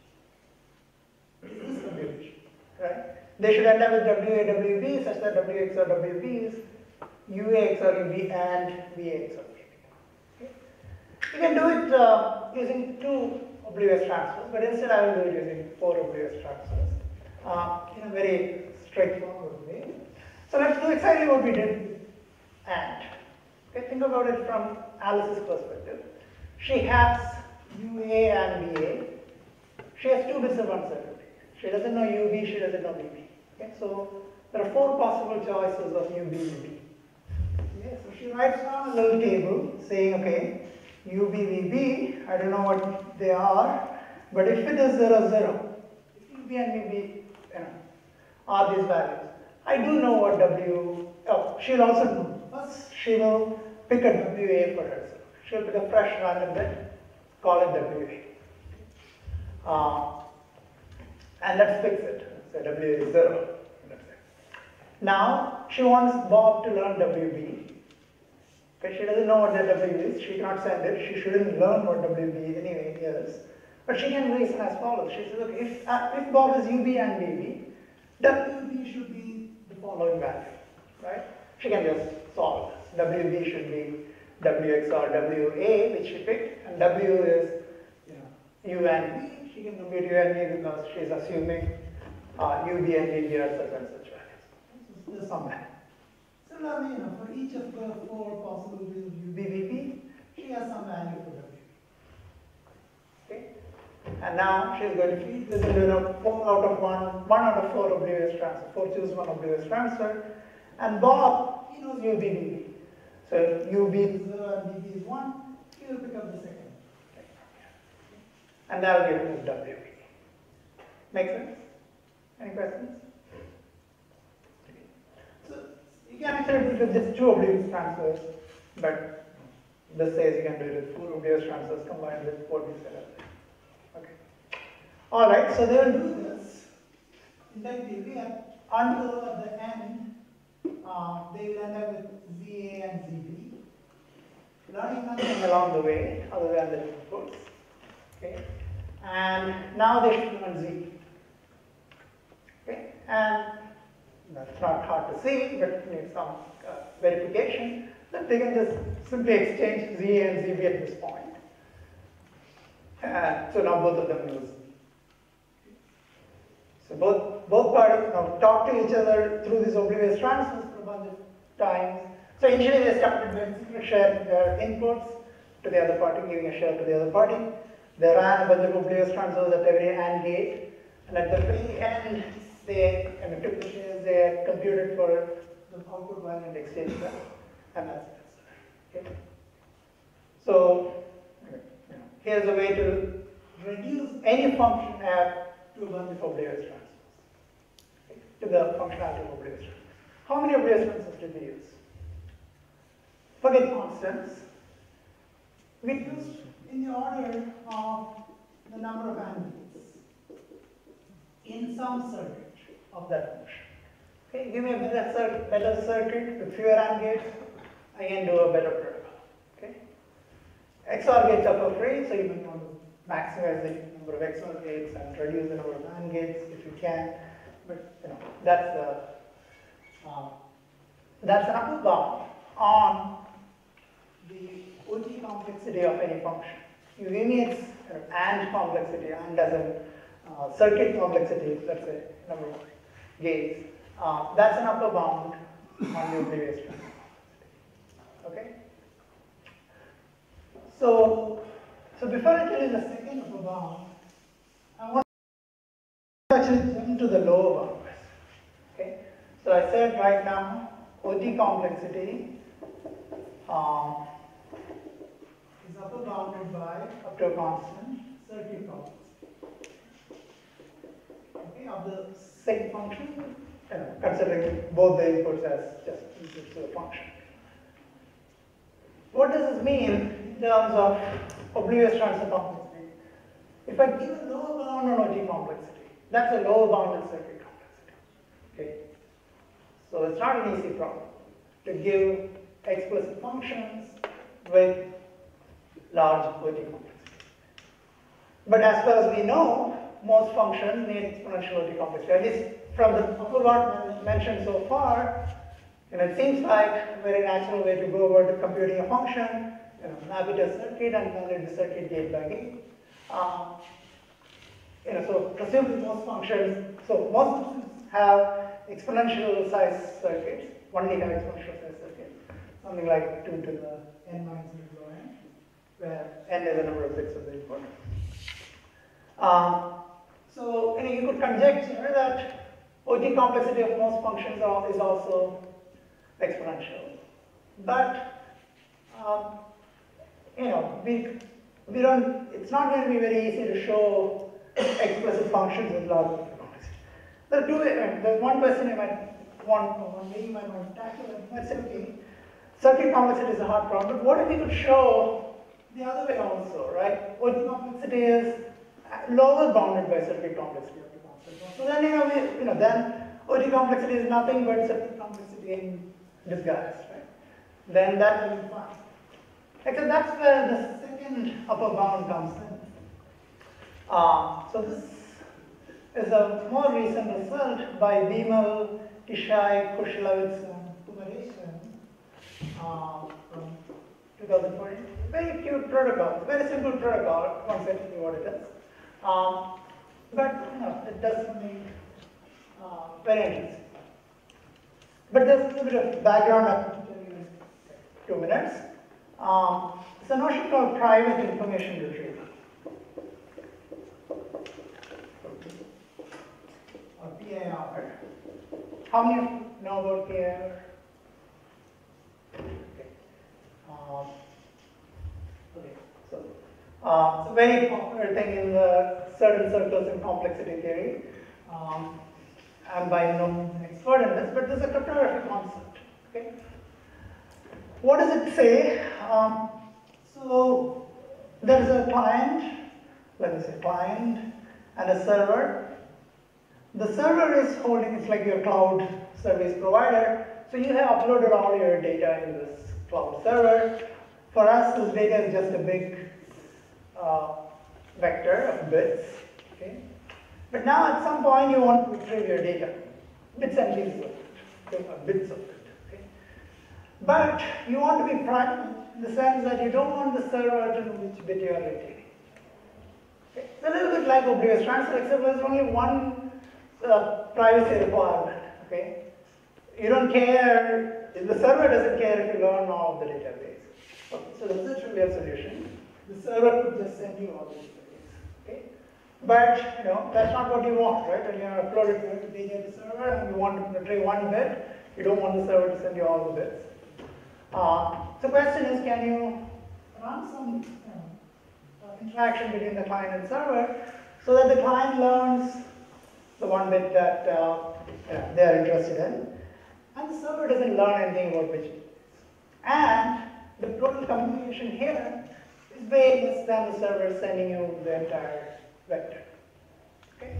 is this computation, right? They should end up with W A W B such that W X or W B is U A X or U B and V A X or V B. Okay? You can do it uh, using two oblivious transfers, but instead I will do it using four oblivious transfers uh, in a very straightforward way. So let's do exactly what we did with AND. Okay, think about it from Alice's perspective. She has U A and V A. She has two bits of uncertainty. She doesn't know U B, she doesn't know V B. Okay, so there are four possible choices of U B, V B. Okay, so she writes down a little table saying, okay, U B, V B, I don't know what they are, but if it is zero, zero, if U B and V B, you know, are these values, I do know what W, oh, she'll also know. First, she will pick a W A for herself. She'll pick a fresh random bit, call it W A. Uh, and let's fix it. So W A is zero. Now, she wants Bob to learn W B. Okay, she doesn't know what the W is. She cannot send it. She shouldn't learn what W B anyway is. But she can reason as follows. She says, okay, if, uh, if Bob is U B and B B, W B should be the following value, right? She can just solve this. W B should be W X or W A, which she picked, and W is you know, U and B. She can compute U and B because she's assuming uh, U B and B B are such and such values. So this is some value. Similarly, you know, for each of the four possible values of U B, B B, she has some value for W. Okay? And now she's going to feed this into a four out of one, one out of four oblivious transfer, four choose one oblivious transfer. And Bob, he knows U B, B B. So if U B is zero and B B is one, he will pick up the second. And that will give him his W B. Make sense? Any questions? So you can actually do it with just two oblivious transfers, but this says you can do it with four oblivious transfers combined with what we set up there. Okay. All right, so they will do this inductively until at the end uh, they will end up with Z A and Z B. Learning nothing along the way other than the inputs. Okay. And now they should learn Z. Okay. And that's not hard to see, but needs some uh, verification that they can just simply exchange Z A and Z B at this point. And so now both of them use. So both, both parties now talk to each other through these oblivious transfers for a bunch of times. So initially they started by sharing their inputs to the other party, giving a share to the other party. They ran a bunch of oblivious transfers at every AND gate. And at the very end, they kind of took the shares they computed for the output value and exchanged them. And that's it. Okay. So here's a way to reduce any function F to a bunch of oblivious transfers. Okay. To the functionality of oblivious transfers. How many oblivious transfers did we use? Forget constants. We used in the order of the number of AND gates in some circuit of that function. Okay, give me a better, cir better circuit with fewer AND gates, I can do a better protocol. Okay, X O R gates are for free, so you may want to maximize the number of X O R gates and reduce the number of AND gates if you can. But you know that's the uh, that's an upper bound on the O T complexity of any function. You give me its uh, AND complexity, AND as a uh, circuit complexity, let's say number of gates. Uh, that's an upper bound on the oblivious transfer. Okay. So, so before I tell you the second upper bound, I want to actually jump to the lower bound. Okay. So I said right now, O T complexity um, is upper bounded by up to a constant circuit complexity. Okay, of the same function, you know, considering both the inputs as just inputs to the function. What does this mean in terms of oblivious transfer complexity? If I give a lower bound on O T complexity, that's a lower bounded circuit complexity. Okay, so it's not an easy problem to give explicit functions with large O T complexity. But as far as we know, most functions need exponential O T complexity. At least from the upper bound mentioned so far, you know, it seems like a very natural way to go about computing a function, you know, map it to a circuit and validate the circuit gate by gate. Um, you know, so presumably most functions, so most functions have exponential size circuits, only have exponential size circuits, something like two to the n minus zero n, where n is the number of bits of the input. Um, so you know, you could conjecture that O T complexity of most functions are, is also exponential. But um, you know, we we don't. It's not going to be very easy to show explicit functions with large O T complexity. There are two. There's one question you might one, one way you might want to tackle it. You might say, okay, circuit complexity is a hard problem, but what if we could show the other way also, right? O D complexity is lower bounded by circuit complexity. So then, you know, we, you know, then O D complexity is nothing but circuit complexity in disguise, right? Then that will be fine. Except that's where the second upper bound comes in. Uh, so this is a more recent result by Bimal, Kishai, Kushlowitz, and Kumaresan uh, from two thousand fourteen. Very cute protocol, very simple protocol, once I tell you what it is. Um, but you know, it does something uh, very interesting. But there's a little bit of background I can tell you in two minutes. Um, it's a notion called private information retrieval, or P I R. How many of you know about P I R? Okay. Um, okay. So, uh, it's a very popular thing in the certain circles in complexity theory. Um, I'm by no means an expert in this, but this is a cryptographic concept. Okay. What does it say? Um, so there is a client, let me say client, and a server. The server is holding, it's like your cloud service provider. So you have uploaded all your data in this cloud server. For us, this data is just a big uh, vector of bits. Okay? But now at some point you want to retrieve your data, bits and pieces of it, uh, bits of it. But you want to be private in the sense that you don't want the server to know which bit you are retrieving. Okay? It's a little bit like Oblivious transfer, except there's only one uh, privacy requirement. Okay? You don't care, the server doesn't care if you learn all of the database. Okay, so that's a trivial solution. The server could just send you all the database. Okay? But you know, that's not what you want, right? When you are uploaded the data to the server and you want to retrieve one bit, you don't want the server to send you all the bits. Uh, so the question is, can you run some you know, uh, interaction between the client and server so that the client learns the one bit that uh, you know, they are interested in, and the server doesn't learn anything about which bit. And the total communication here is way less than the server sending you the entire vector. Okay?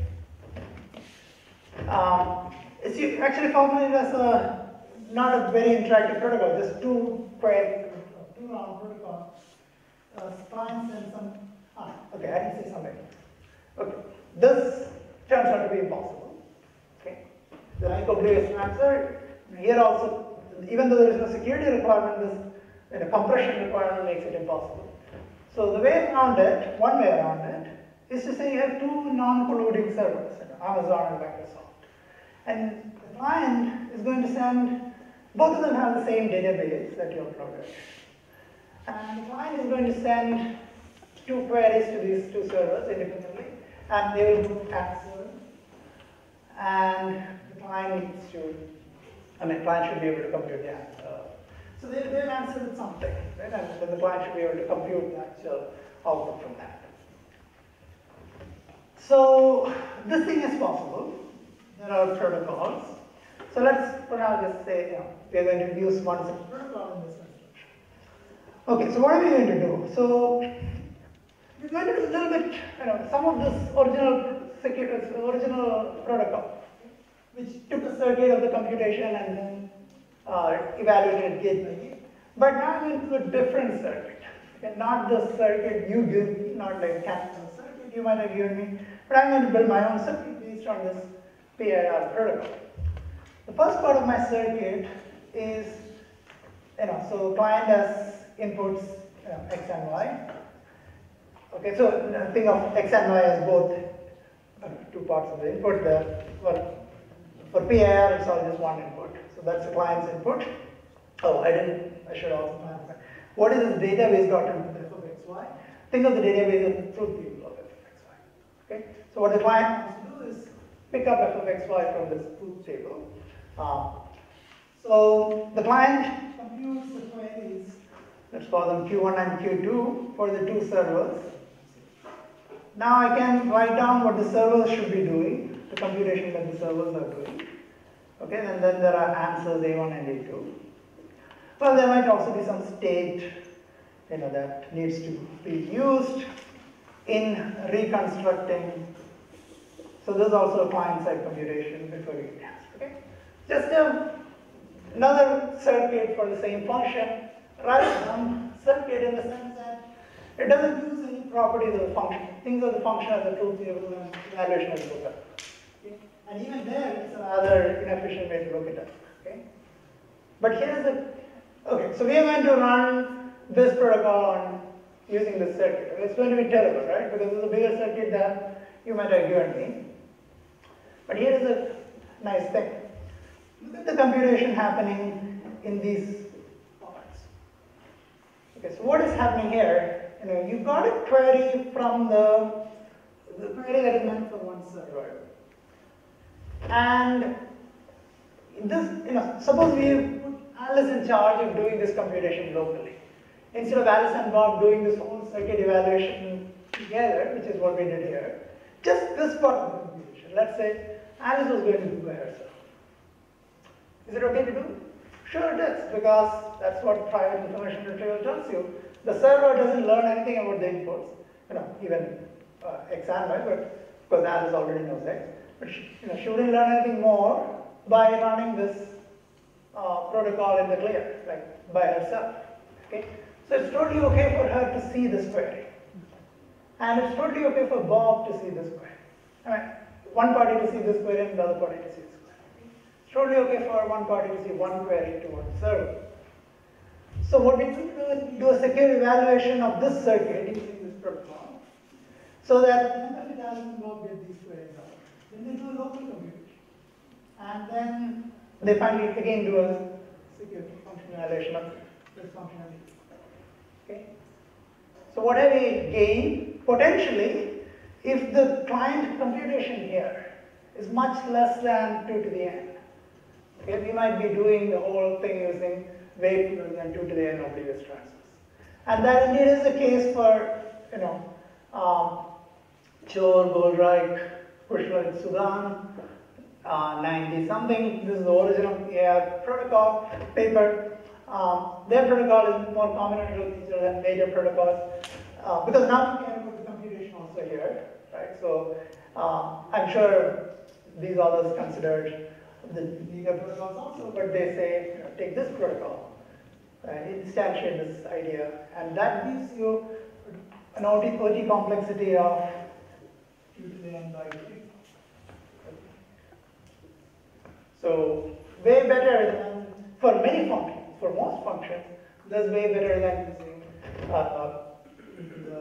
Um, it's actually formulated as a not a very interactive protocol, just two query, two round protocol. Uh, clients and some. Ah, okay, I didn't say something. Okay, this turns out to be impossible. Okay, like Oblivious answer here also, even though there is no security requirement, this you know, compression requirement makes it impossible. So the way around it, one way around it, is to say you have two non-polluting servers, you know, Amazon and Microsoft, and the client is going to send. Both of them have the same database that you uploaded. And the client is going to send two queries to these two servers independently, and they will both answer. And the client needs to, I mean, the client should be able to compute the answer. So they, they'll answer with something, right? And then the client should be able to compute the actual output from that. So this thing is possible. There are protocols. So let's for now just say, you know, we are going to use one such protocol in this construction. Okay, so what are we going to do? So we're going to do a little bit, you know, some of this original security, original protocol, which took a circuit of the computation and then uh, evaluated gate by gate. But now I'm going to do a different circuit. Okay, not the circuit you give me, not like capital circuit you might have given me, but I'm going to build my own circuit based on this P I R protocol. The first part of my circuit is, you know, so client has inputs you know, X and Y. Okay, so think of X and Y as both uh, two parts of the input. The, well, for P I R, it's all just one input. So that's the client's input. Oh, I didn't, I should also clarify. What is this database got into f of X Y? Think of the database as the truth table of f of X Y. Okay, so what the client wants to do is pick up f of X Y from this truth table. Uh, so the client computes the queries, let's call them Q one and Q two for the two servers. Now I can write down what the servers should be doing, the computation that the servers are doing. Okay, and then there are answers A one and A two. Well, there might also be some state, you know, that needs to be used in reconstructing. So this is also a client-side computation before we get answer. Okay, just a, another circuit for the same function, right? Some circuit in the sense that it doesn't use any properties of the function. Things of the function as a truth table and evaluation of the program. Okay? And even there, it's a rather inefficient way to look at it. Okay? But here's the, okay, so we are going to run this protocol on using this circuit. It's going to be terrible, right? Because it's a bigger circuit than you might have given me. But here is a nice thing. Look at the computation happening in these parts. Okay, so what is happening here? You know, you got a query from the, the query that is meant for one server. And this, you know, suppose we put Alice in charge of doing this computation locally. Instead of Alice and Bob doing this whole circuit evaluation together, which is what we did here, just this part of the computation. Let's say Alice was going to do by herself. Is it okay to do? Sure it is, because that's what private information retrieval tells you. The server doesn't learn anything about the inputs, you know, even uh, X and Y, but because Alice already knows X. But she, you know, she wouldn't learn anything more by running this uh, protocol in the clear, like by herself. Okay? So it's totally okay for her to see this query. And it's totally okay for Bob to see this query. I mean, one party to see this query and the other party to see this query. It's totally okay for one party to see one query to one server. So what we need to do is do a secure evaluation of this circuit using this protocol, so that if it doesn't Bob get these queries out, then they do a local computation. And then they finally again do a secure function evaluation of this functionality. Okay? So what have we gained? Potentially, if the client computation here is much less than two to the n, okay, we might be doing the whole thing using way fewer than two to the n oblivious transfers. And that indeed is the case for, you know, um, Chor, Goldreich, Kushler, and Sudan, uh, ninety something. This is the original A R protocol paper. Um, their protocol is more combinatorial feature than major protocols, uh, because now we can put the computation also here, right? So uh, I'm sure these others considered the bigger protocols also, but they say, you know, take this protocol, right? Instantiate this idea, and that gives you an O T, O T complexity of two to the n by three. So way better than, for many functions, for most functions, that's way better than using uh, the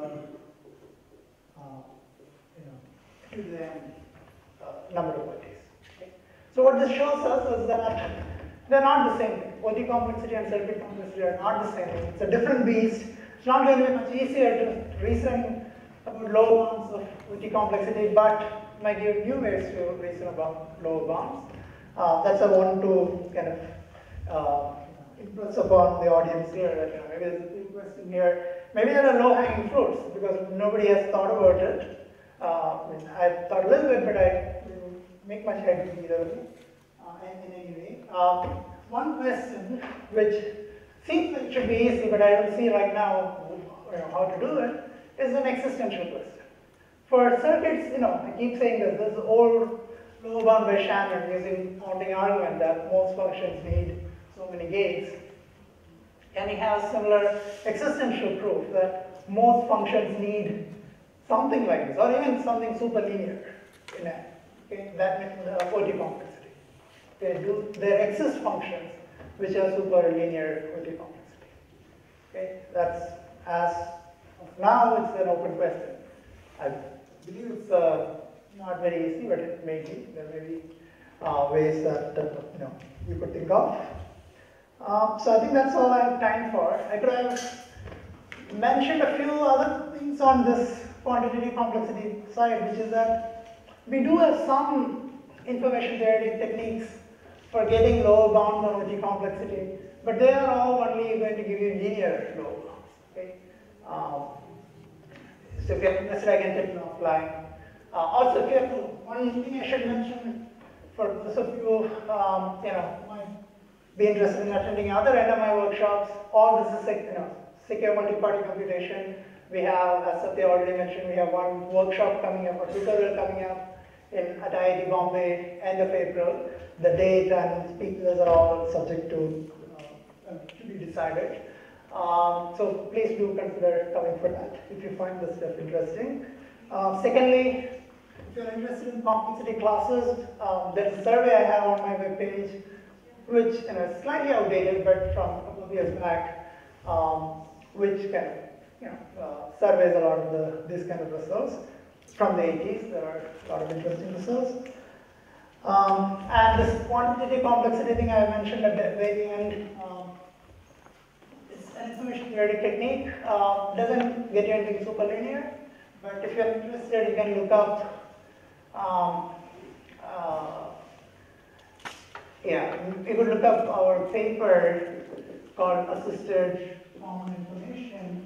uh, you know, two to the n uh, number of O Ts. Okay? So what this shows us is that they're not the same thing. O T complexity and circuit complexity are not the same thing. It's a different beast. It's not going to be much easier to reason about low bounds of O T complexity, but might give new ways to reason about low bounds. Uh, that's I want to kind of uh, impress upon the audience here. That, you know, maybe there's a big question here. Maybe there are low-hanging fruits because nobody has thought about it. Uh, I mean, I thought a little bit, but I didn't make much head either uh, in, in any way. Uh, one question which seems like it should be easy, but I don't see right now, you know, how to do it, is an existential question. For circuits, you know, I keep saying this, this old low bound by Shannon using founding argument that most functions need so many gates. And he has similar existential proof that most functions need something like this, or even something super linear in a, okay, that means the O T complexity. Okay, do, there exist functions which are super linear O T complexity. Okay, that's, as of now, it's an open question. I believe it's uh, not very easy, but it may be. There may be uh, ways that uh, you know we could think of. Um, so I think that's all I have time for. I could have mentioned a few other things on this quantitative complexity side, which is that we do have some information theoretic techniques for getting lower bounds on O T complexity, but they are all only going to give you linear lower bounds. Okay? Um, so if you have nested eigenvalue offline. Uh, also, if you have to, one thing I should mention for those of you, um, you know, might be interested in attending other N M I workshops, all this is, you know, secure multi-party computation. We have, as Satya already mentioned, we have one workshop coming up, a tutorial coming up in at I I T Bombay, end of April. The date and speakers are all subject to, uh, to be decided. Um, so please do consider coming for that if you find this stuff interesting. Uh, secondly, if you're interested in complexity classes, um, there's a survey I have on my webpage, which you know, is slightly outdated, but from a couple of years back, um, which kind of you know, uh, surveys a lot of the, these kind of results. From the eighties, there are a lot of interesting results. Um, and this quantitative complexity thing I mentioned at the very end, um, it's an information theoretic technique. Uh, doesn't get you anything super linear, but if you're interested, you can look up, um, uh, yeah, you could look up our paper called Assisted Common Information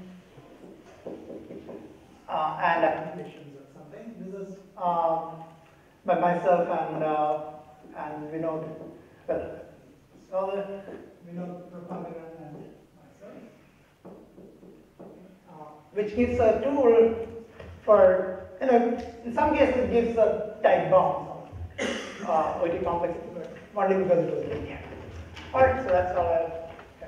uh, and Applications or something. This is um, by myself and uh, and Vinod, well, scholar Vinod Prabhakaran and myself, uh, which gives a tool for, you know, in some cases it gives a tight bound on uh, O T complexity, but only because it was linear. Alright, so that's all I have.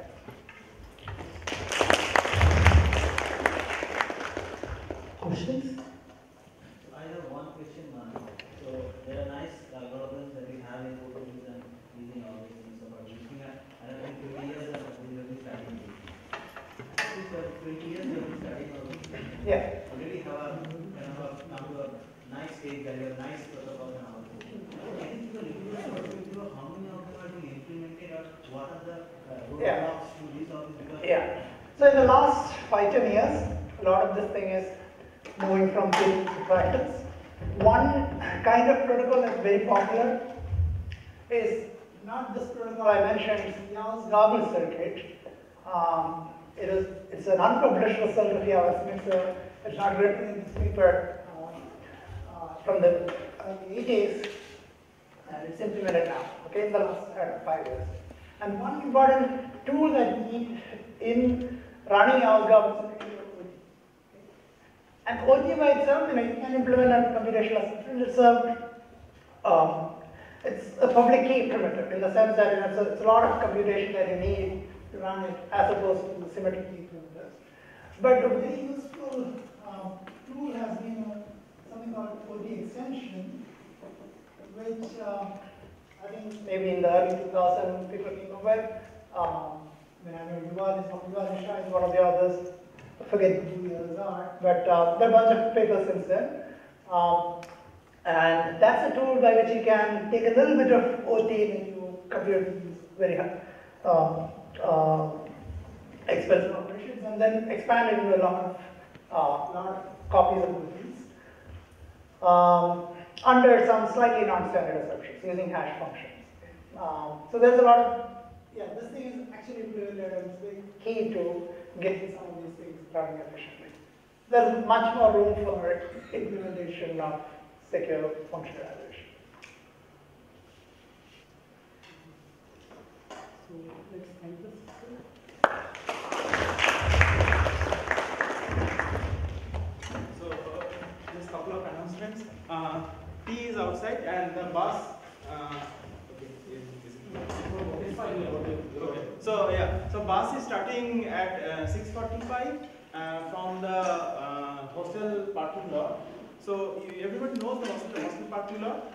Questions? I have one question, man. So there are nice algorithms that we have in Oblivious and using all these things about looking at, and I think twenty years that we will be studying this. So twenty years we will be studying all these things. Yeah. Already have a kind of a, come to a nice stage that you have nice protocols and all. I think you are looking at how many of them are being implemented or what are the uh, roadblocks to these all these because yeah. So in the last five, ten years, a lot of this thing is moving from theory to practice. One kind of protocol that's very popular is not this protocol I mentioned, it's Yaw's gobble circuit. Um, it is, it's an unpublished result of Yaw Smith, so it's not written in this paper uh, uh, from the eighties, and it's implemented now, okay, in the last uh, five years. And one important tool that we need in running Yaw's gobble circuit, and O T by itself, you know, you can implement a computational assistant. It's a, um, it's a public key primitive in the sense that you know, it's, a, it's a lot of computation that you need to run it as opposed to the symmetric key primitives. But a very useful um, tool has been uh, something called O T extension, which uh, I think maybe in the early two thousands people came up with. Um, I mean, I know Yuval is, Yuval Mishra is one of the others. I forget who the others are, but uh, there are a bunch of papers since then. Um, and that's a tool by which you can take a little bit of O T when you compute these very uh, uh, expensive operations and then expand it into a lot of, uh, lot of copies of these um, under some slightly non-standard assumptions using hash functions. Um, so there's a lot of, yeah, this thing is actually implemented and it's very key to getting some of these things running efficiently. There's much more room for implementation of secure functionalization. So let's end this. So uh, just a couple of announcements. Uh, T is outside and the bus. Uh, okay, is, is it? Okay. So yeah, so bus is starting at uh, six forty-five uh, from the uh, hostel parking lot. So you, everybody knows the hostel, hostel parking lot.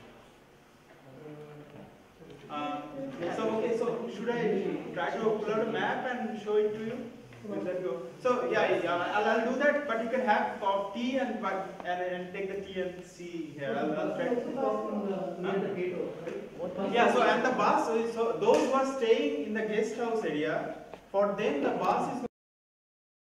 Uh, so okay, so should I try to upload a map and show it to you? Will that go? So yeah, yeah I'll, I'll do that. But you can have for T and and, and take the T and C here. I'll, I'll try. Huh? Yeah. So and the bus. So those who are staying in the guest house area, for them the bus is